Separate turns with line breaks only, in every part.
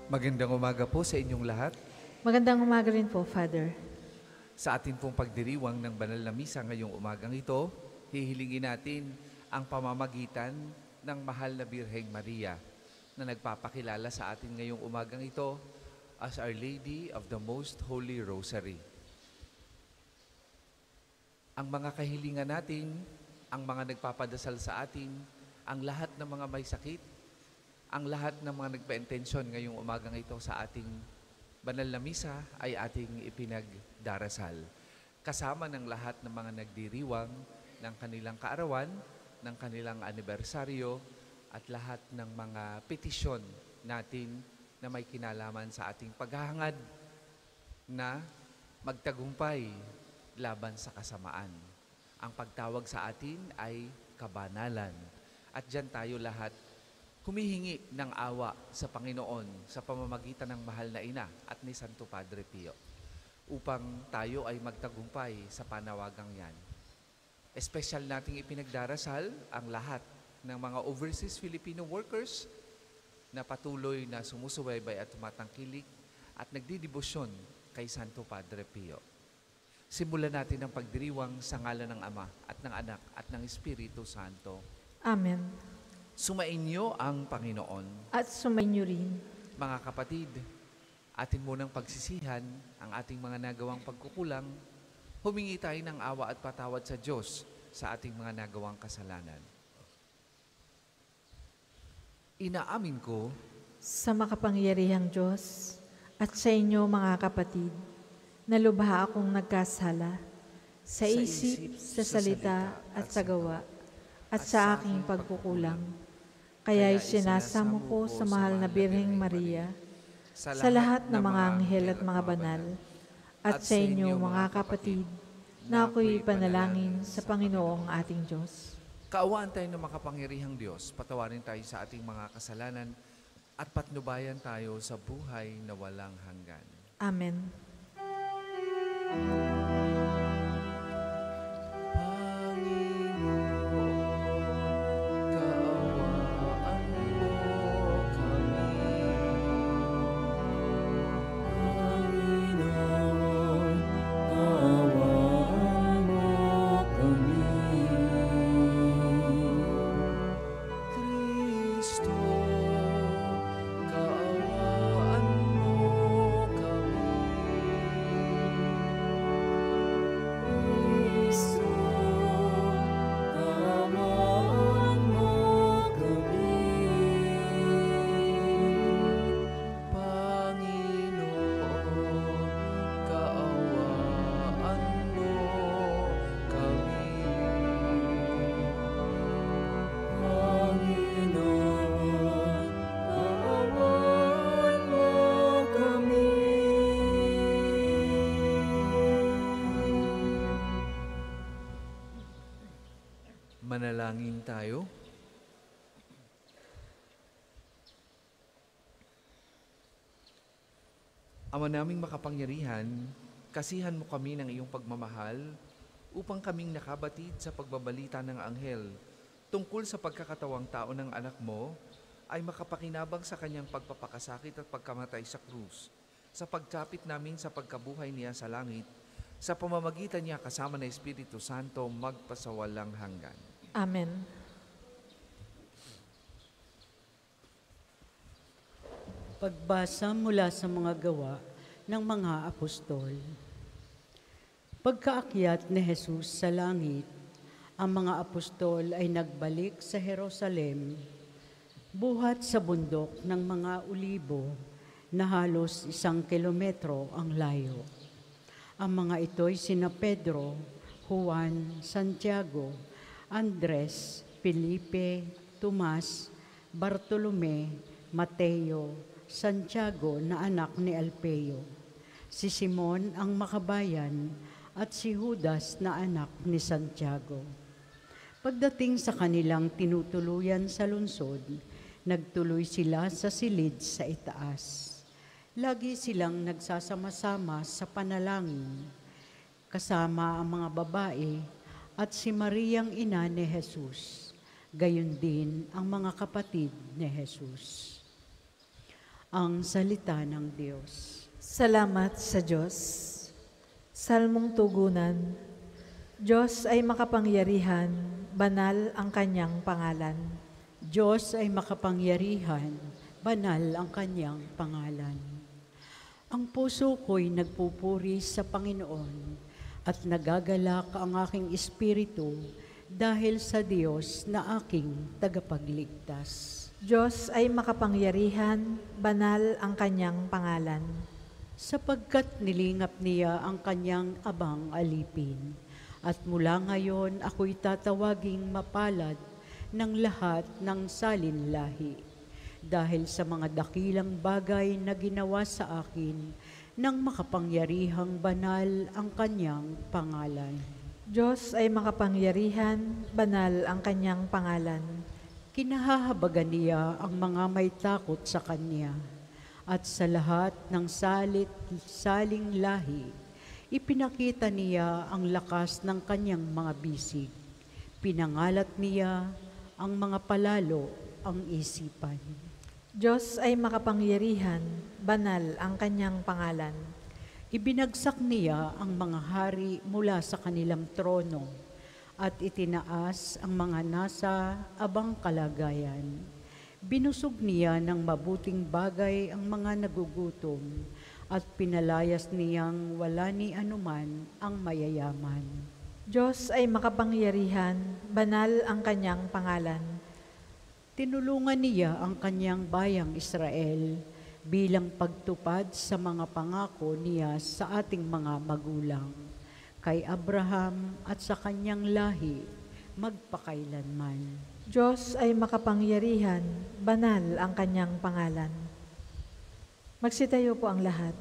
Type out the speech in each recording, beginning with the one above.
Magandang umaga po sa inyong lahat.
Magandang umaga rin po, Father.
Sa atin pong pagdiriwang ng banal na misa ngayong umagang ito, hihilingin natin ang pamamagitan ng mahal na Birheng Maria na nagpapakilala sa atin ngayong umagang ito as Our Lady of the Most Holy Rosary. Ang mga kahilingan natin, ang mga nagpapadasal sa atin, ang lahat ng mga may sakit, ang lahat ng mga nagpa-intensyon ngayong umagang ito sa ating banal na misa ay ating ipinagdarasal. Kasama ng lahat ng mga nagdiriwang ng kanilang kaarawan, ng kanilang anibersaryo, at lahat ng mga petisyon natin na may kinalaman sa ating paghahangad na magtagumpay laban sa kasamaan. Ang pagtawag sa atin ay kabanalan. At dyan tayo lahat humihingi ng awa sa Panginoon sa pamamagitan ng mahal na ina at ni Santo Padre Pio upang tayo ay magtagumpay sa panawagang yan. Espesyal nating ipinagdarasal ang lahat ng mga overseas Filipino workers na patuloy na sumusubaybay at tumatangkilik at nagdidibosyon kay Santo Padre Pio. Simulan natin ang pagdiriwang sa ngalan ng Ama at ng Anak at ng Espiritu Santo.
Amen.
Sumainyo ang Panginoon.
At sumainyo rin.
Mga kapatid, atin munang pagsisihan ang ating mga nagawang pagkukulang. Humingi tayo ng awa at patawad sa Diyos sa ating mga nagawang kasalanan. Inaamin ko
Sa makapangyarihang Diyos at sa inyo mga kapatid, na lubha akong nagkasala sa isip, sa salita at sa gawa, at sa aking pagkukulang. Kaya'y sinasamo ko sa mahal na Birheng Maria, sa lahat ng mga anghel at mga banal, at sa inyo mga kapatid, na ako'y panalangin sa Panginoong ating Diyos.
kaawaan tayo ng makapangyarihang Diyos, patawarin tayo sa ating mga kasalanan, at patnubayan tayo sa buhay na walang hanggan.
Amen.
Manalangin tayo. Ama naming makapangyarihan, kasihan mo kami ng iyong pagmamahal upang kaming nakabatid sa pagbabalita ng anghel tungkol sa pagkakatawang tao ng anak mo ay makapakinabang sa kanyang pagpapakasakit at pagkamatay sa krus, sa pagkapit namin sa pagkabuhay niya sa langit, sa pamamagitan niya kasama ng Espiritu Santo magpasawalang hanggan.
Amen.
Pagbasa mula sa mga gawa ng mga apostol. Pagkaakyat ni Jesus sa langit, ang mga apostol ay nagbalik sa Jerusalem, buhat sa bundok ng mga Olibo na halos 1 kilometro ang layo. Ang mga ito'y sina Pedro, Juan, Santiago, Andres, Felipe, Tomas, Bartolome, Mateo, Santiago na anak ni Alpeo, si Simon ang makabayan at si Judas na anak ni Santiago. Pagdating sa kanilang tinutuluyan sa lungsod, nagtuloy sila sa silid sa itaas. Lagi silang nagsasama-sama sa panalangin, kasama ang mga babae at si Mariang ina ni Jesus, gayon din ang mga kapatid ni Jesus. Ang salita ng Diyos.
Salamat sa Diyos. Salmong tugunan. Diyos ay makapangyarihan, banal ang kanyang pangalan.
Diyos ay makapangyarihan, banal ang kanyang pangalan. Ang puso ko'y nagpupuri sa Panginoon at nagagalak ang aking espiritu dahil sa Diyos na aking tagapagligtas.
Diyos ay makapangyarihan, banal ang kanyang pangalan.
Sapagkat nilingap niya ang kanyang abang alipin, at mula ngayon ako'y tatawaging mapalad ng lahat ng salinlahi, dahil sa mga dakilang bagay na ginawa sa akin ng makapangyarihang banal ang kanyang pangalan.
Diyos ay makapangyarihan, banal ang kanyang pangalan.
Kinahahabagan niya ang mga may takot sa Kanya, at sa lahat ng saling lahi, ipinakita niya ang lakas ng Kanyang mga bisig. Pinangalat niya ang mga palalo ang isipan.
Diyos ay makapangyarihan, banal ang kanyang pangalan.
Ibinagsak niya ang mga hari mula sa kanilang trono, at itinaas ang mga nasa abang kalagayan. Binusog niya ng mabuting bagay ang mga nagugutom, at pinalayas niyang wala ni anuman ang mayayaman.
Diyos ay makapangyarihan, banal ang kanyang pangalan.
Tinulungan niya ang kanyang bayang Israel bilang pagtupad sa mga pangako niya sa ating mga magulang, kay Abraham at sa kanyang lahi, magpakailanman.
Diyos ay makapangyarihan, banal ang kanyang pangalan. Magsitayo po ang lahat.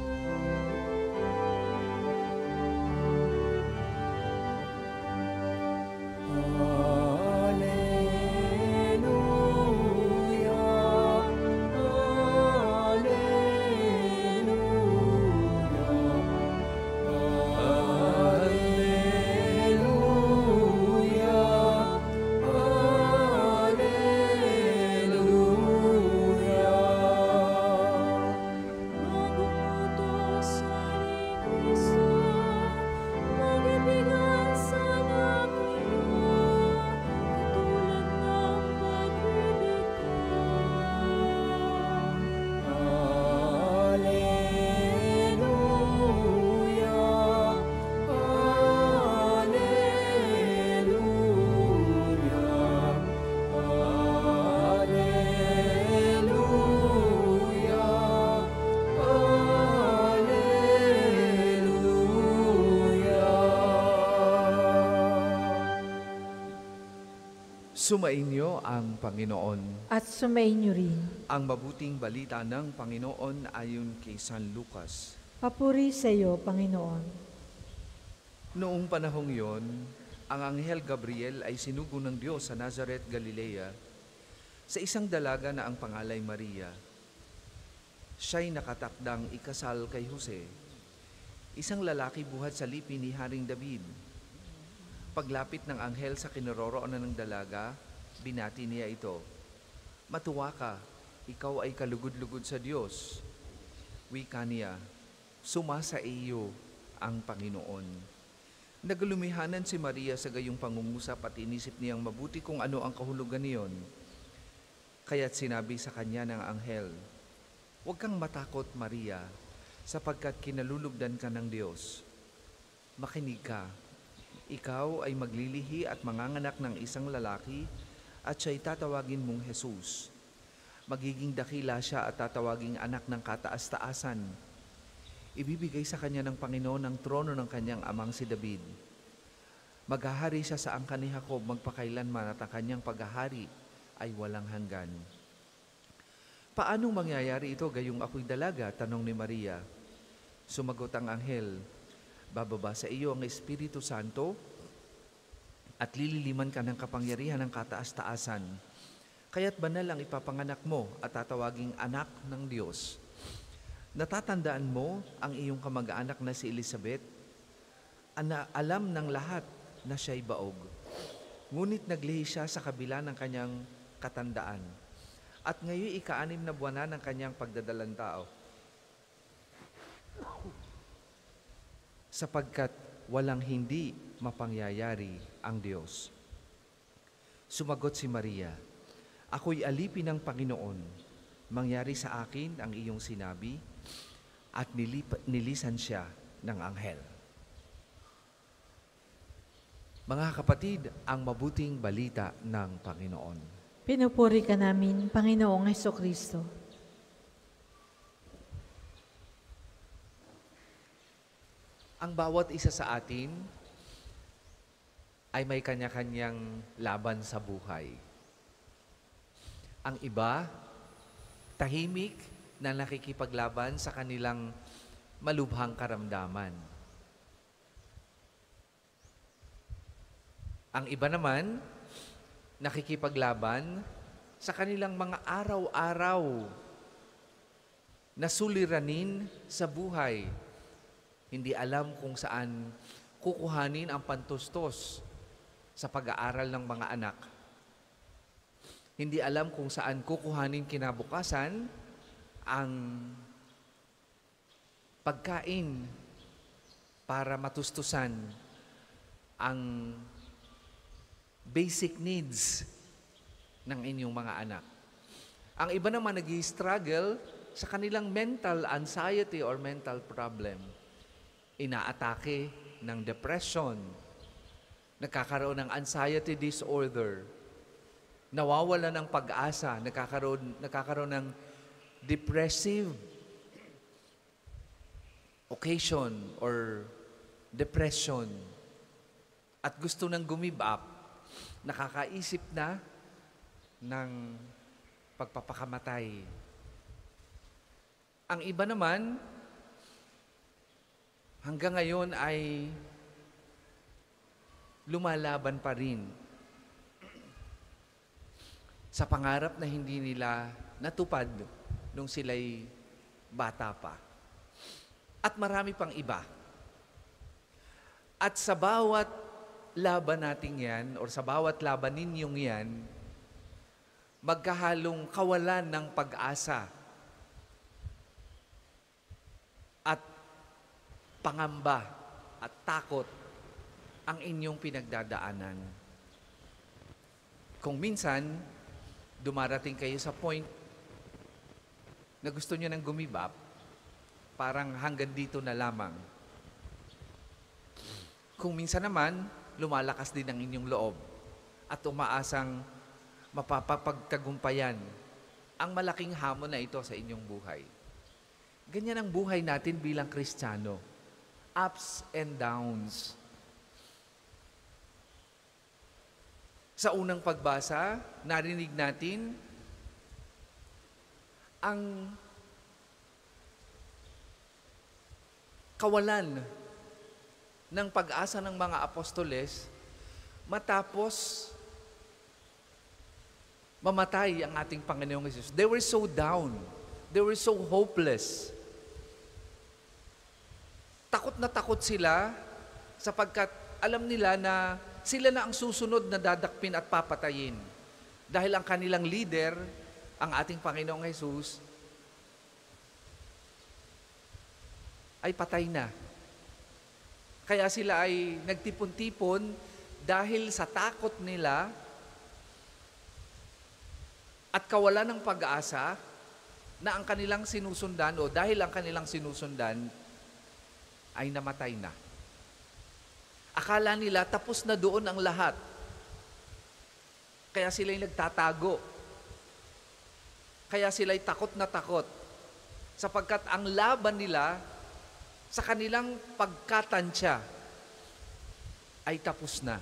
Sumainyo ang Panginoon.
At sumainyo rin.
Ang mabuting balita ng Panginoon ayon kay San Lucas.
Papuri sa iyo, Panginoon.
Noong panahong yon, ang Anghel Gabriel ay sinugo ng Diyos sa Nazareth, Galilea, sa isang dalaga na ang pangalay Maria. Siya'y nakatakdang ikasal kay Jose, isang lalaki buhat sa lipi ni Haring David. Paglapit ng anghel sa kinaroroonan ng dalaga, binati niya ito, "Matuwa ka, ikaw ay kalugod-lugod sa Diyos." Wika niya, "Sumasa iyo ang Panginoon." Nagulumihanan si Maria sa gayong pangungusap at inisip niyang mabuti kung ano ang kahulugan niyon. Kaya't sinabi sa kanya ng anghel, "Huwag kang matakot, Maria, sapagkat kinalulugdan ka ng Diyos. Makinig ka. Ikaw ay maglilihi at manganganak ng isang lalaki at siya'y tatawagin mong Jesus. Magiging dakila siya at tatawaging anak ng kataas-taasan. Ibibigay sa kanya ng Panginoon ang trono ng kanyang amang si David. Maghahari siya sa angkan ni Jacob magpakailanman at ang kanyang paghahari ay walang hanggan." "Paano mangyayari ito gayong ako'y dalaga?" tanong ni Maria. Sumagot ang anghel, "Bababa sa iyo ang Espiritu Santo at lililiman ka ng kapangyarihan ng kataas-taasan. Kaya't banal ang ipapanganak mo at tatawaging anak ng Diyos. Natatandaan mo ang iyong kamag-anak na si Elizabeth? Alam ng lahat na siya'y baog. Ngunit naglihi siya sa kabila ng kanyang katandaan. at ngayon ika-6 na buwan na ng kanyang pagdadalang tao. Sapagkat walang hindi mapangyayari ang Diyos. Sumagot si Maria, ako'y alipin ng Panginoon. Mangyari sa akin ang iyong sinabi, at nilisan siya ng anghel. Mga kapatid, ang mabuting balita ng Panginoon.
Pinupuri ka namin, Panginoong Hesukristo.
Ang bawat isa sa atin ay may kanya-kanyang laban sa buhay. Ang iba, tahimik na nakikipaglaban sa kanilang malubhang karamdaman. Ang iba naman, nakikipaglaban sa kanilang mga araw-araw na suliranin sa buhay. Hindi alam kung saan kukuhanin ang pantustos sa pag-aaral ng mga anak. Hindi alam kung saan kukuhanin kinabukasan ang pagkain para matustusan ang basic needs ng inyong mga anak. Ang iba naman nag-i-struggle sa kanilang mental anxiety or mental problem. Inaatake ng depression, nagkakaroon ng anxiety disorder, nawawala ng pag-asa, nagkakaroon ng depressive occasion or depression, at gusto nang give up, nakakaisip na ng pagpapakamatay. Ang iba naman, hanggang ngayon ay lumalaban pa rin sa pangarap na hindi nila natupad nung sila'y bata pa. At marami pang iba. At sa bawat laban natin yan, or sa bawat laban ninyong yan, magkahalong kawalan ng pag-asa at pangamba at takot ang inyong pinagdadaanan. Kung minsan, dumarating kayo sa point na gusto nyo nang gumibap, parang hanggang dito na lamang. Kung minsan naman, lumalakas din ang inyong loob at umaasang mapapagtagumpayan ang malaking hamon na ito sa inyong buhay. Ganyan ang buhay natin bilang Kristiyano. Ups and downs. Sa unang pagbasa, narinig natin ang kawalan ng pag-asa ng mga apostoles matapos mamatay ang ating Panginoong Hesus. They were so down. They were so hopeless. Takot na takot sila sapagkat alam nila na sila na ang susunod na dadakpin at papatayin. Dahil ang kanilang leader, ang ating Panginoong Hesus, ay patay na. Kaya sila ay nagtipon-tipon dahil sa takot nila at kawalan ng pag-asa na ang kanilang sinusundan o dahil ang kanilang sinusundan ay namatay na. Akala nila tapos na doon ang lahat. Kaya sila'y nagtatago. Kaya sila'y takot na takot. Sapagkat ang laban nila sa kanilang pagkatansya ay tapos na.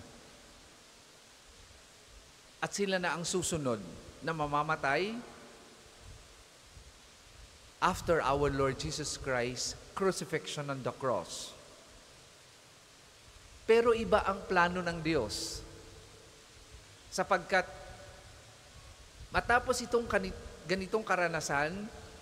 At sila na ang susunod na mamamatay after our Lord Jesus Christ's crucifixion on the cross. Pero iba ang plano ng Diyos. Sapagkat matapos itong ganitong karanasan,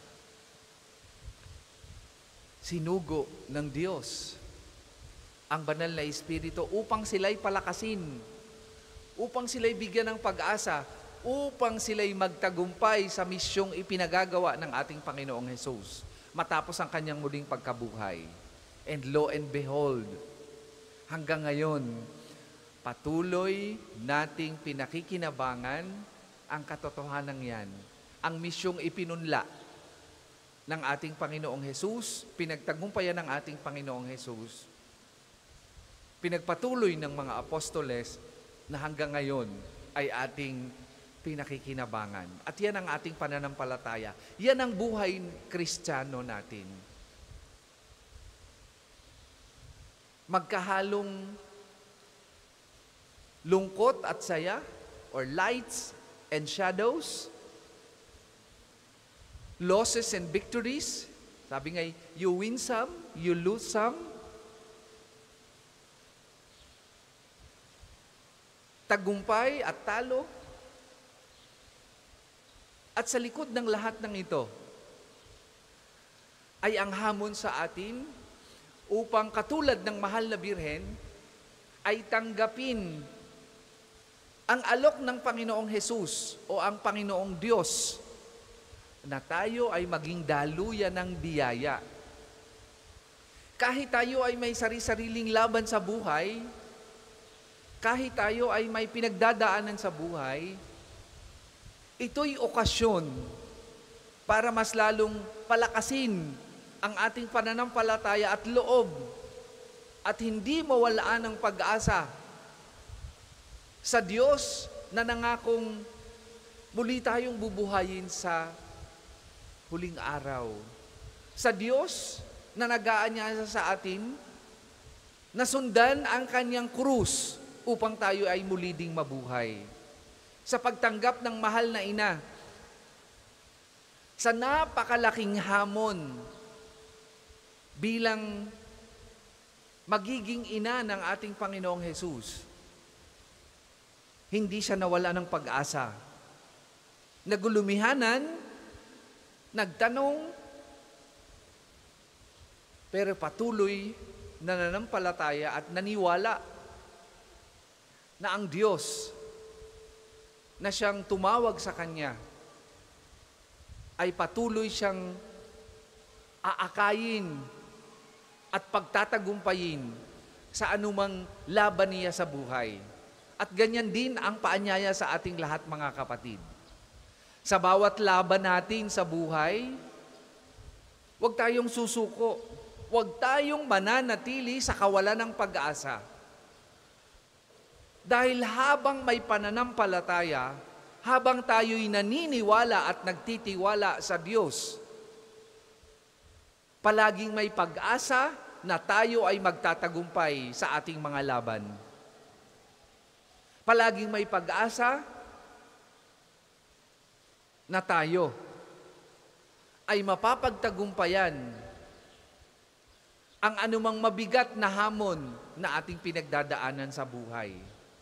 sinugo ng Diyos ang banal na Espiritu upang sila'y palakasin, upang sila'y bigyan ng pag-asa, upang sila'y magtagumpay sa misyong ipinagagawa ng ating Panginoong Hesus matapos ang kanyang muling pagkabuhay. And lo and behold, hanggang ngayon, patuloy nating pinakikinabangan ang katotohanan yan. Ang misyong ipinunla ng ating Panginoong Hesus, pinagtagumpayan ng ating Panginoong Hesus, pinagpatuloy ng mga apostoles na hanggang ngayon ay ating pinakikinabangan. At yan ang ating pananampalataya. Yan ang buhay Kristiyano natin. Magkahalong lungkot at saya, or lights and shadows, losses and victories. Sabi nga, you win some, you lose some. Tagumpay at talo. At sa likod ng lahat ng ito, ay ang hamon sa atin upang katulad ng mahal na birhen, ay tanggapin ang alok ng Panginoong Hesus o ang Panginoong Diyos na tayo ay maging daluyan ng biyaya. Kahit tayo ay may sari-sariling laban sa buhay, kahit tayo ay may pinagdadaanan sa buhay, ito'y okasyon para mas lalong palakasin ang ating pananampalataya at loob at hindi mawalaan ng pag-asa sa Diyos na nangakong muli tayong bubuhayin sa huling araw. Sa Diyos na nag-aanyaya sa atin na sundan ang kanyang krus upang tayo ay muli ding mabuhay. Sa pagtanggap ng mahal na ina, sa napakalaking hamon bilang magiging ina ng ating Panginoong Hesus, hindi siya nawala ng pag-asa. Nagulumihanan, nagtanong, pero patuloy na nananampalataya at naniwala na ang Diyos na siyang tumawag sa kanya ay patuloy siyang aakayin at pagtatagumpayin sa anumang laban niya sa buhay. At ganyan din ang paanyaya sa ating lahat, mga kapatid. Sa bawat laban natin sa buhay, huwag tayong susuko. Huwag tayong mananatili sa kawalan ng pag-asa. Dahil habang may pananampalataya, habang tayo'y naniniwala at nagtitiwala sa Diyos, palaging may pag-asa na tayo ay magtatagumpay sa ating mga laban. Palaging may pag-asa na tayo ay mapapagtagumpayan ang anumang mabigat na hamon na ating pinagdadaanan sa buhay.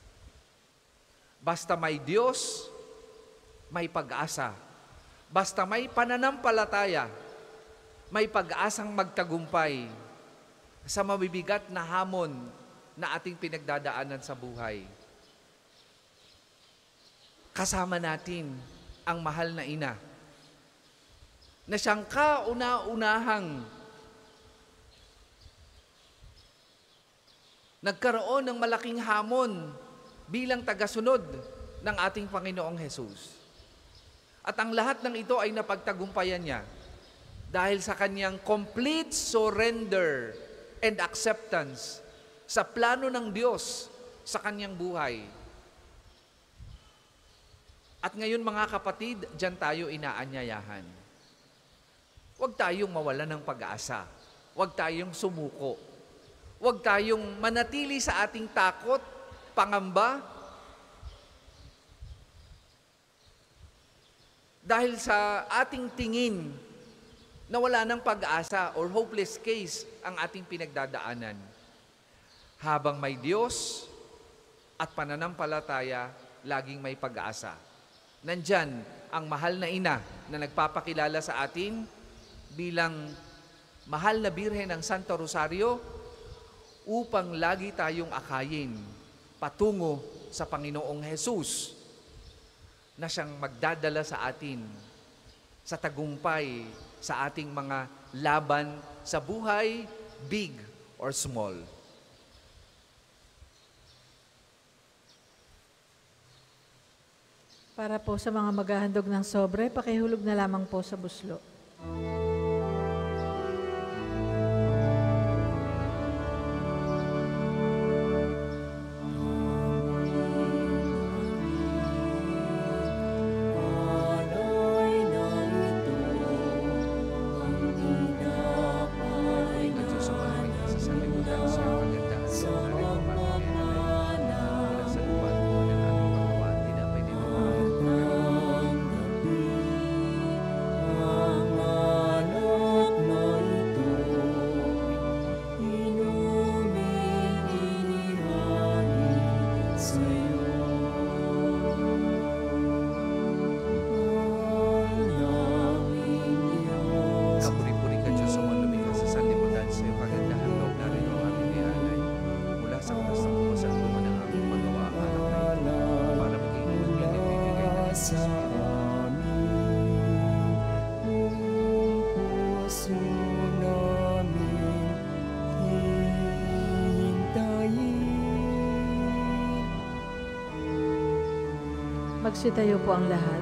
Basta may Diyos, may pag-asa. Basta may pananampalataya, may pag-asang magtagumpay sa mabibigat na hamon na ating pinagdadaanan sa buhay. Kasama natin ang mahal na ina na siyang kauna-unahang nagkaroon ng malaking hamon bilang tagasunod ng ating Panginoong Hesus. At ang lahat ng ito ay napagtagumpayan niya dahil sa kanyang complete surrender and acceptance sa plano ng Diyos sa kanyang buhay. At ngayon, mga kapatid, diyan tayo inaanyayahan. Huwag tayong mawalan ng pag-asa. Huwag tayong sumuko. Huwag tayong manatili sa ating takot, pangamba, dahil sa ating tingin na wala ng pag-asa or hopeless case ang ating pinagdadaanan. Habang may Diyos at pananampalataya, laging may pag-asa. Nandyan ang mahal na ina na nagpapakilala sa atin bilang mahal na Birhen ng Santo Rosario upang lagi tayong akayin patungo sa Panginoong Hesus na siyang magdadala sa atin sa tagumpay sa ating mga laban sa buhay, big or small.
Para po sa mga maghahandog ng sobre, pakihulog na lamang po sa buslo.
At Diyos sa maraming nasa sanlibutan sa kagandahan sa narito pagkakalay. Mula sa lupa at buwan ng aming paggawa, tinapay din ang mga kapuri-puri ka Diyos sa mga lumikha sa sanlibutan sa iyong kagandahan loob narito ang aming nialay. Mula sa unas ng buwan sa lupa ng aming paggawa ang anak na ito para maging inuming nagbibigay ng Espiritu.
Magsitayo po ang lahat.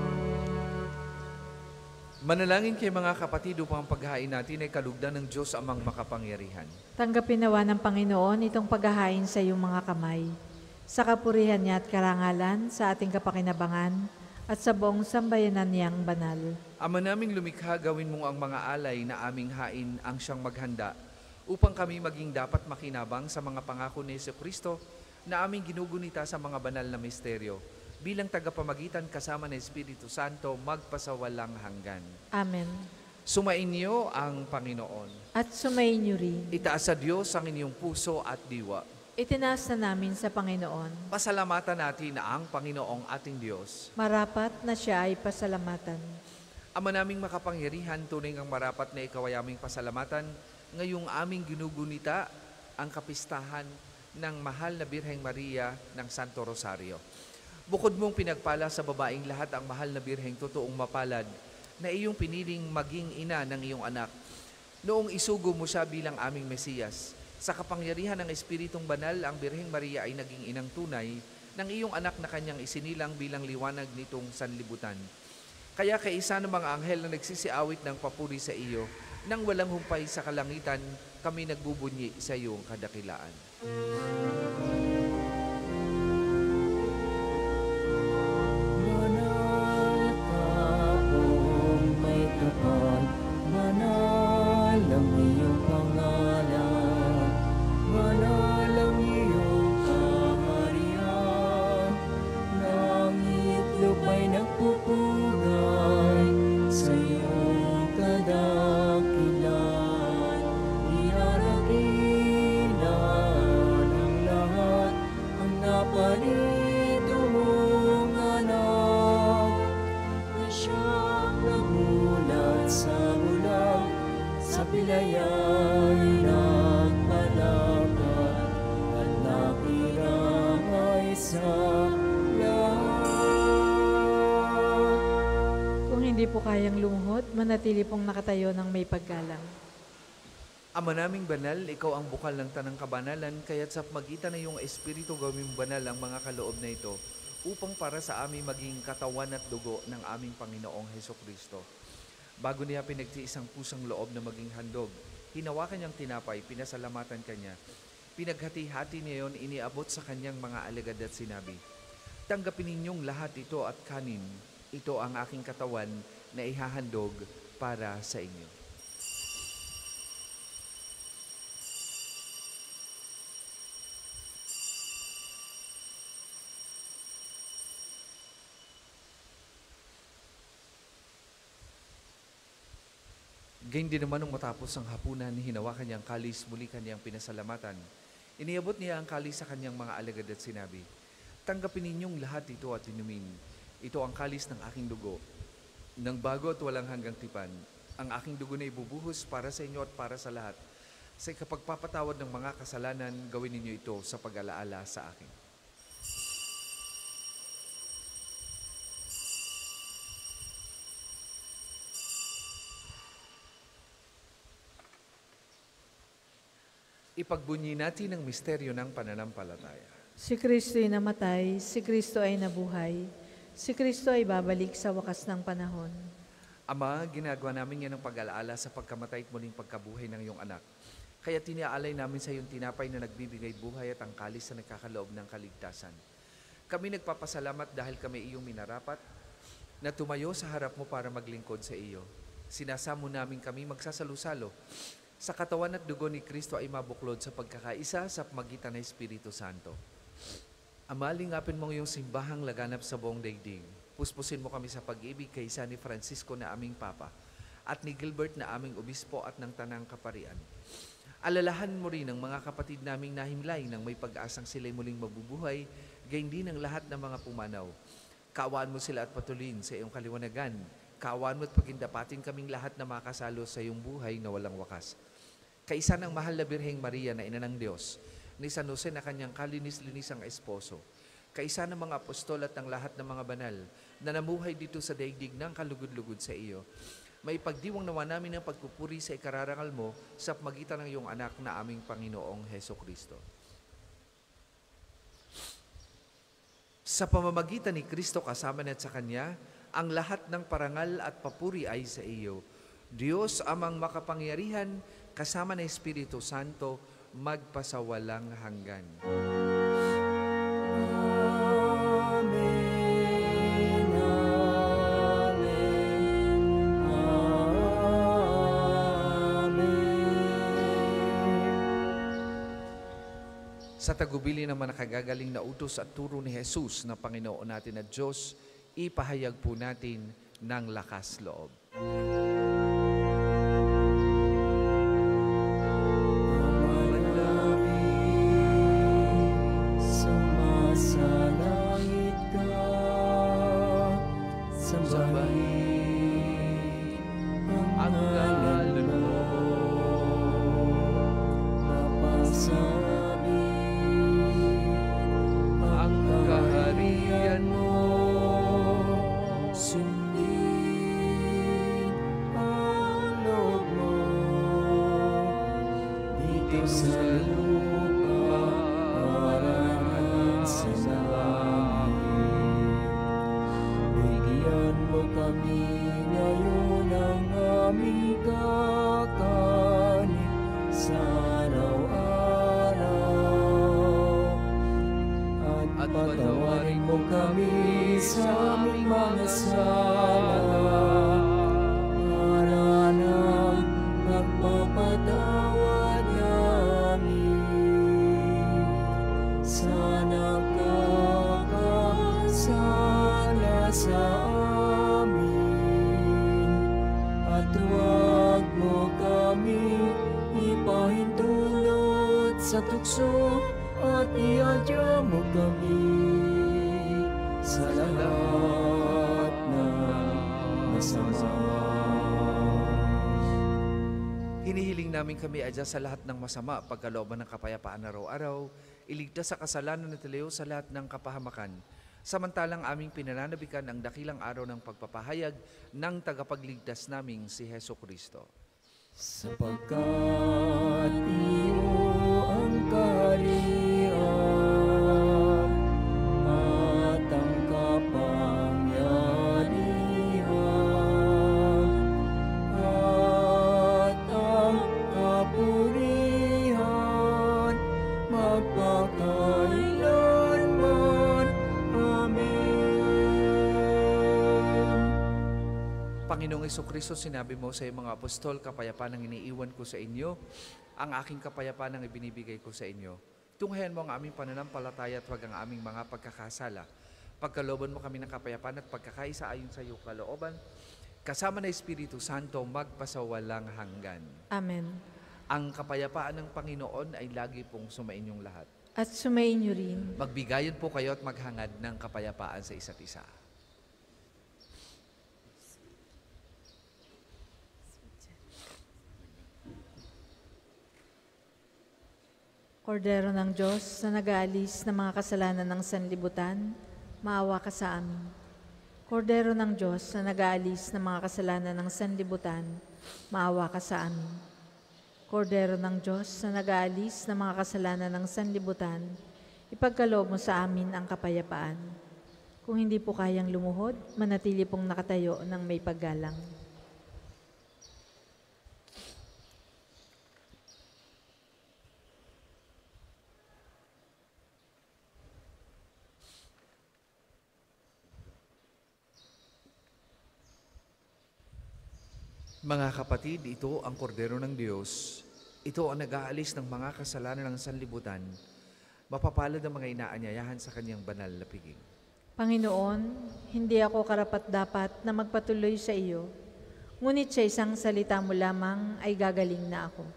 Manalangin kay mga kapatid upang ang paghahain natin ay kalugdan ng Diyos amang makapangyarihan.
Tanggapin nawa ng Panginoon itong paghahain sa iyong mga kamay, sa kapurihan niya at karangalan, sa ating kapakinabangan, at sa buong sambayanan niyang banal.
Ama naming lumikha, gawin mo ang mga alay na aming hain ang siyang maghanda upang kami maging dapat makinabang sa mga pangako ni Jesucristo na aming ginugunita sa mga banal na misteryo. Bilang tagapamagitan kasama ng Espiritu Santo, magpasawalang hanggan.
Amen.
Sumainyo ang Panginoon.
At sumayin niyo rin.
Itaas sa Diyos ang inyong puso at diwa.
Itinaas na namin sa Panginoon.
Pasalamatan natin ang Panginoong ating Diyos.
Marapat na siya ay pasalamatan.
Ama naming makapangyarihan, tunay ang marapat na ikaw ay aming pasalamatan. Ngayong aming ginugunita ang kapistahan ng mahal na Birheng Maria ng Santo Rosario. Bukod mong pinagpala sa babaeng lahat ang mahal na Birheng totoong mapalad na iyong piniling maging ina ng iyong anak. Noong isugo mo siya bilang aming Mesiyas, sa kapangyarihan ng Espiritong Banal, ang Birheng Maria ay naging inang tunay ng iyong anak na kanyang isinilang bilang liwanag nitong sanlibutan. Kaya kaisa ng mga anghel na nagsisiawit ng papuri sa iyo, nang walang humpay sa kalangitan, kami nagbubunyi sa iyong kadakilaan.
Banal ang iyong pangalan, banal ang iyong kaharian. Langit lupa'y nagpupugay sa iyong kadakilan. Iarakilan ang lahat, ang naparito mong anak, na siyang namulat sa bulang, sa pilaya'y nagpalakad, at nakiramay sa lahat.
Kung hindi po kayang lumuhod, manatili pong nakatayo ng may paggalang.
Ama naming banal, ikaw ang bukal ng tanang kabanalan, kaya't sa magitan na iyong Espiritu gawing banal ang mga kaloob na ito, upang para sa amin maging katawan at dugo ng aming Panginoong Hesukristo. Bago niya pinagtiis ang pusang loob na maging handog, hinawakan niyang tinapay, pinasalamatan kanya. Pinaghati-hati niya yon, iniabot sa kanyang mga alagad at sinabi, "Tanggapin ninyong lahat ito at kanin. Ito ang aking katawan na ihahandog para sa inyo." Gayun din naman nung matapos ang hapunan, hinawakan niyang kalis, muli kanyang pinasalamatan. Iniabot niya ang kalis sa kanyang mga alagad at sinabi, "Tanggapin ninyong lahat ito at inumin. Ito ang kalis ng aking dugo, ng bago at walang hanggang tipan. Ang aking dugo na ibubuhos para sa inyo at para sa lahat. Sa ikapagpapatawad ng mga kasalanan, gawin ninyo ito sa pag-alaala sa akin." Ipagbunyi natin ang misteryo ng pananampalataya.
Si Kristo'y namatay, si Kristo ay nabuhay, si Kristo ay babalik sa wakas ng panahon.
Ama, ginagawa namin yan ng pag-alaala sa pagkamatay at muling pagkabuhay ng iyong anak. Kaya tiniaalay namin sa iyong tinapay na nagbibigay buhay at ang kalis na nagkakaloob ng kaligtasan. Kami nagpapasalamat dahil kami iyong minarapat na tumayo sa harap mo para maglingkod sa iyo. Sinasamo namin kami magsasalo-salo sa katawan at dugo ni Kristo ay mabuklod sa pagkakaisa sa pamagitan ng Espiritu Santo. Ama, lingapin mo iyong simbahang laganap sa buong daigdig. Puspusin mo kami sa pag-ibig kay San ni Francisco na aming Papa at ni Gilbert na aming Obispo at ng Tanang Kaparian. Alalahan mo rin ang mga kapatid naming nahimlay nang may pag-asang sila'y muling mabubuhay, gayon din ang lahat ng mga pumanaw. Kaawaan mo sila at patuloyin sa iyong kaliwanagan. Kaawaan mo at pagindapatin kaming lahat na makasalo sa iyong buhay na walang wakas. Kaisa ng mahal na Birheng Maria na ina ng Diyos, ni San Jose na kanyang kalinis-linisang esposo, kaisa ng mga apostol at ng lahat ng mga banal na namuhay dito sa daigdig ng kalugod-lugod sa iyo, may pagdiwang nawa namin ng pagpupuri sa ikararangal mo sa pamagitan ng iyong anak na aming Panginoong Hesukristo. Sa pamamagitan ni Kristo kasama na sa Kanya, ang lahat ng parangal at papuri ay sa iyo. Diyos amang makapangyarihan, kasama ng Espiritu Santo, magpasawalang hanggan.
Amen, amen, amen.
Sa tagubili naman nakagagaling na utos at turo ni Jesus na Panginoon natin at Diyos, ipahayag po natin ng lakas loob.
Sumasalangit ka, sambahin ang ngalan mo, mapasabi ang kaharian mo, sundin ang loob mo, dito sa lupa, sa langit. Bigyan mo kami ngayon ng aming kakanin sa araw-araw. At patawarin mo kami sa aming mga sala para ng pagpapatawad namin. Sana kakasala sa amin at huwag mo kami ipahintulot sa tukso at iadya mo kami sa lahat ng masama.
Hinihiling namin kami adya sa lahat ng masama, pagkalooban ng kapayapaan araw-araw, iligtas sa kasalanan at ilayo sa lahat ng kapahamakan. Samantalang aming pinananabikan ang dakilang araw ng pagpapahayag ng tagapagligtas naming si Hesukristo.
Sapagkat iyo ang kaharian at ang kapangyarihan at ang kapurihan magpakailanman. Amen.
Panginoong Hesukristo, sinabi mo sa iyong mga apostol, kapayapaan ang iniiwan ko sa inyo, ang aking kapayapaan ang ibinibigay ko sa inyo. Tunghayan mo ang aming pananampalataya at wag ang aming mga pagkakasala. Pagkalooban mo kami ng kapayapaan at pagkakaisa ayon sa iyong kalooban, kasama na Espiritu Santo, magpasawalang hanggan.
Amen.
Ang kapayapaan ng Panginoon ay lagi pong sumainyong lahat.
At sumainyo rin.
Magbigayan po kayo at maghangad ng kapayapaan sa isa't isa.
Kordero ng Diyos na nag-aalis ng mga kasalanan ng sanlibutan, maawa ka sa amin. Kordero ng Diyos na nag-aalis ng mga kasalanan ng sanlibutan, maawa ka sa amin. Kordero ng Diyos na nag-aalis ng mga kasalanan ng sanlibutan, ipagkaloob mo sa amin ang kapayapaan. Kung hindi po kayang lumuhod, manatili pong nakatayo ng may paggalang.
Mga kapatid, ito ang kordero ng Diyos. Ito ang nag-aalis ng mga kasalanan ng sanlibutan. Mapapalad ang mga inaanyayahan sa kanyang banal na piging.
Panginoon, hindi ako karapat-dapat na magpatuloy sa iyo, ngunit sa isang salita mo lamang ay gagaling na ako.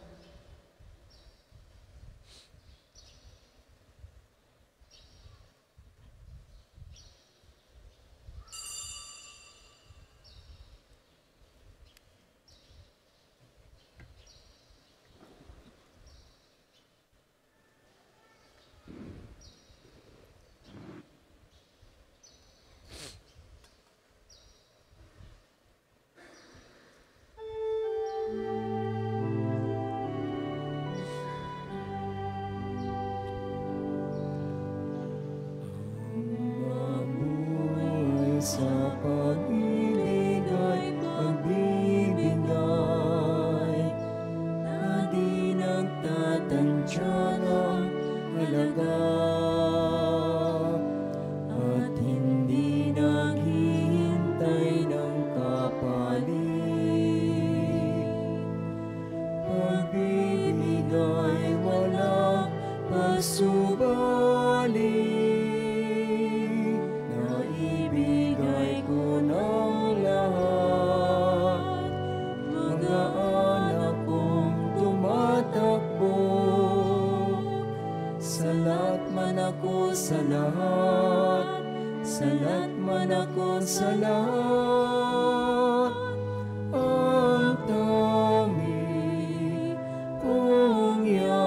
Mabuhay sa pag-ibig ay pagbibigay na di nagtatantya ng halaga at hindi naghihintay ng kapalit. Pagbibigay walang pagsubali. Naibigay ko ng lahat, mga anak kong tumatakbo. Salat man ako sa lahat, salat man ako sa lahat. Ang tangi kong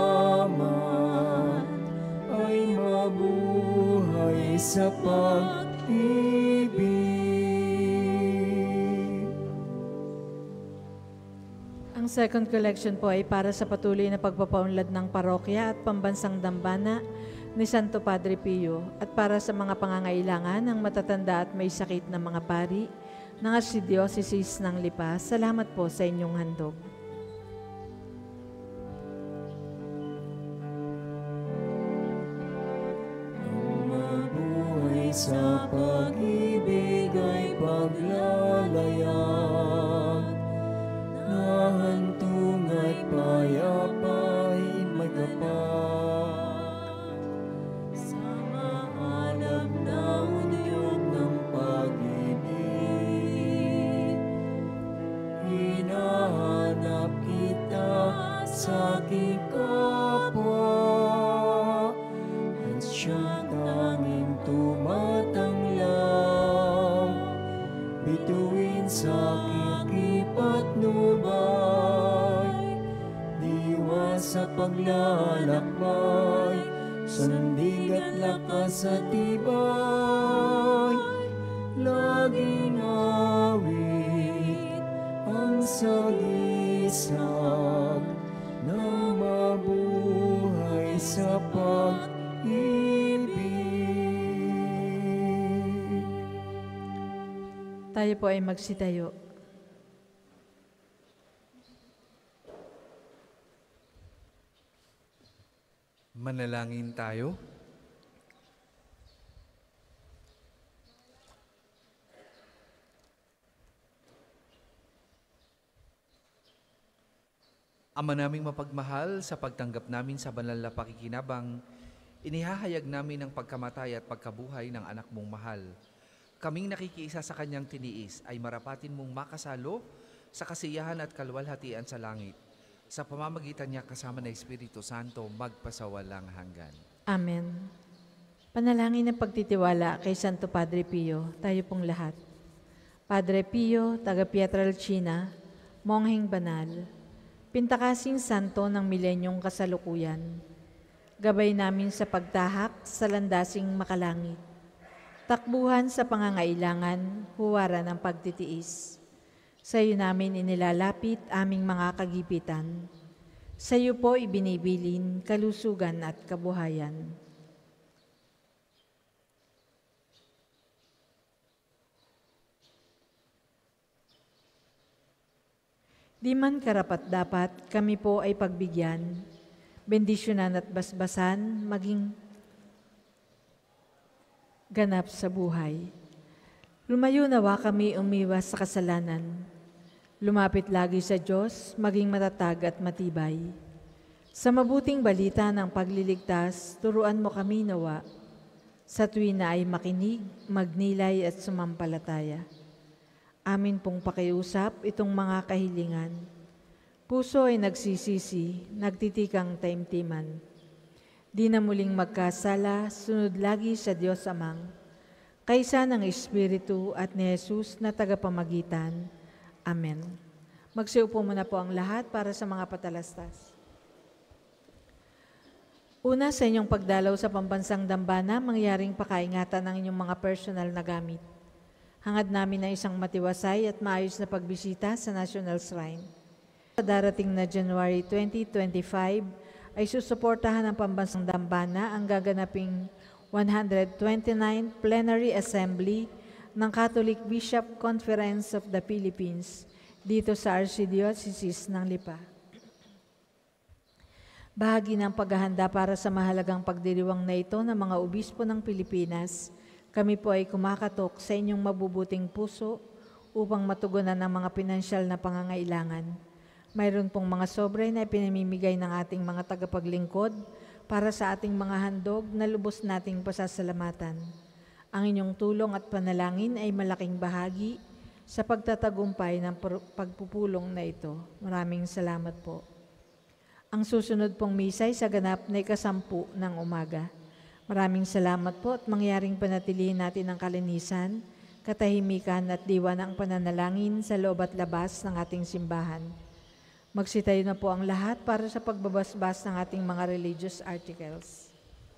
yaman ay mabuhay sa pag-ibig.
Ang second collection po ay para sa patuloy na pagpapaunlad ng parokya at pambansang dambana ni Santo Padre Pio at para sa mga pangangailangan ng matatanda at may sakit na mga pari ng Archdiocese ng Lipa. Salamat po sa inyong handog.
Mabuhay sa pag-ibig ay paglalayag, nahantong at payapa'y magapat. Sa maalam na unyog ng pag-ibig, hinahanap kita sa aking kapwa, at siyang tanging tumatanglaw, bituin sa aking patnubay, diwa sa paglalakbay, sandig at lakas at tibay, laging awit ang sagisag ng mabuhay sa pag-ibig.
Tayo po ay magsitayo.
Manalangin tayo. Ama naming mapagmahal, sa pagtanggap namin sa banal na pakikinabang, inihahayag namin ang pagkamatay at pagkabuhay ng anak mong mahal. Kaming nakikiisa sa kanyang tiniis ay marapatin mong makasalo sa kasiyahan at kaluwalhatian sa langit. Sa pamamagitan niya kasama ng Espiritu Santo, magpasawalang hanggan.
Amen. Panalangin ng pagtitiwala kay Santo Padre Pio, tayo pong lahat. Padre Pio, taga Pietrelcina, mongheng banal, pintakasing santo ng milenyong kasalukuyan, gabay namin sa pagtahak sa landasing makalangit, takbuhan sa pangangailangan, huwaran ng pagtitiis. Sa iyo namin inilalapit aming mga kagipitan. Sa iyo po ibinibilin kalusugan at kabuhayan. Di man karapat-dapat, kami po ay pagbigyan, bendisyonan at basbasan, maging ganap sa buhay. Lumayo nawa kami umiwas sa kasalanan. Lumapit lagi sa Diyos, maging matatag at matibay. Sa mabuting balita ng pagliligtas, turuan mo kami nawa. Sa tuwin na ay makinig, magnilay at sumampalataya. Amin pong pakiusap itong mga kahilingan. Puso ay nagsisisi, nagtitikang taimtiman. Di na muling magkasala, sunod lagi sa Diyos Amang, kaysa ng Espiritu at ni Jesus na tagapamagitan. Amen. Magsiupo muna po ang lahat para sa mga patalastas. Una, sa inyong pagdalaw sa pambansang dambana, mangyaring pakaingatan ng inyong mga personal na gamit. Hangad namin na isang matiwasay at maayos na pagbisita sa National Shrine. Sa darating na January 2025 ay susuportahan ng Pambansang Dambana ang gaganaping 129th Plenary Assembly ng Catholic Bishop Conference of the Philippines dito sa Archdiocese ng Lipa. Bahagi ng paghahanda para sa mahalagang pagdiriwang na ito ng mga obispo ng Pilipinas, kami po ay kumakatok sa inyong mabubuting puso upang matugunan ang mga pinansyal na pangangailangan. Mayroon pong mga sobre na ipinamimigay ng ating mga tagapaglingkod para sa ating mga handog na lubos nating pasasalamatan. Ang inyong tulong at panalangin ay malaking bahagi sa pagtatagumpay ng pagpupulong na ito. Maraming salamat po. Ang susunod pong misa ay sa ganap na 10:00 ng umaga. Maraming salamat po at mangyaring panatilihin natin ang kalinisan, katahimikan at diwa ng pananalangin sa loob at labas ng ating simbahan. Magsitayo na po ang lahat para sa pagbabasbas ng ating mga religious articles.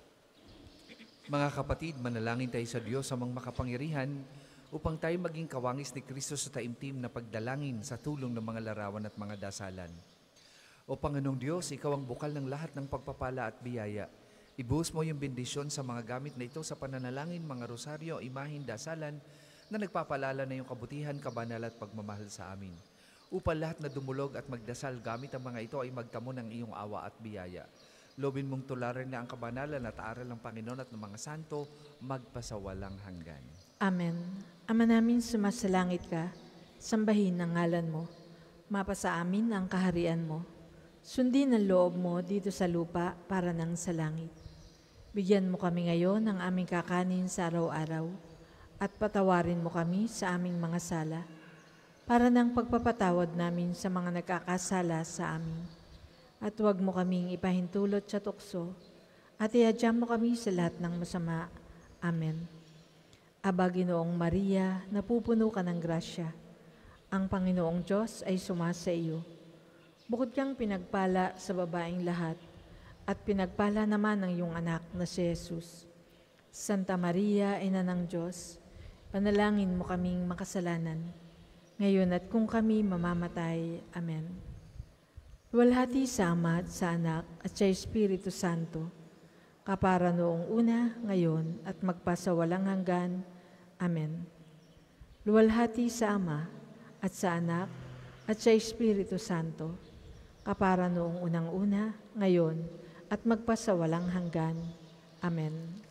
Mga kapatid, manalangin tayo sa Diyos amang makapangyarihan upang tayo maging kawangis ni Kristo sa taimtim na pagdalangin sa tulong ng mga larawan at mga dasalan. O Panginoong Diyos, Ikaw ang bukal ng lahat ng pagpapala at biyaya. Ibuhos mo yung bendisyon sa mga gamit na ito sa pananalangin, mga rosaryo, imahin, dasalan na nagpapalala na yung kabutihan, kabanal at pagmamahal sa amin. Upang lahat na dumulog at magdasal gamit ang mga ito ay magtamo ng iyong awa at biyaya. Lobin mong tularan na ang kabanalan at aral ng Panginoon at ng mga santo magpasawalang hanggan.
Amen. Ama namin, sumasalangit ka, sambahin ang ngalan mo. Mapasa amin ang kaharian mo. Sundin ang loob mo dito sa lupa para nang sa langit. Bigyan mo kami ngayon ng aming kakanin sa araw-araw at patawarin mo kami sa aming mga sala para nang pagpapatawad namin sa mga nagkakasala sa amin. At huwag mo kaming ipahintulot sa tukso at iadya mo kami sa lahat ng masama. Amen. Aba, Ginoong Maria, napupuno ka ng grasya. Ang Panginoong Diyos ay sumasa iyo. Bukod kang pinagpala sa babaeng lahat, at pinagpala naman ng iyong anak na si Jesus. Santa Maria, Ina ng Diyos, panalangin mo kaming makasalanan, ngayon at kung kami mamamatay. Amen. Luwalhati sa Ama at sa Anak at sa Espiritu Santo, kapara noong una, ngayon at magpasawalang hanggan. Amen. Luwalhati sa Ama at sa Anak at sa Espiritu Santo, kapara noong unang-una, ngayon at magpasawalang hanggan. Amen.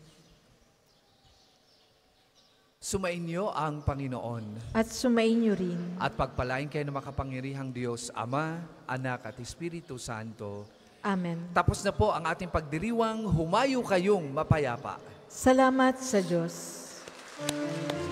Sumainyo ang Panginoon.
At sumainyo rin.
At pagpalain kayo ng makapangyarihang Diyos, Ama, Anak at Espiritu Santo.
Amen.
Tapos na po ang ating pagdiriwang, humayo kayong mapayapa.
Salamat sa Diyos.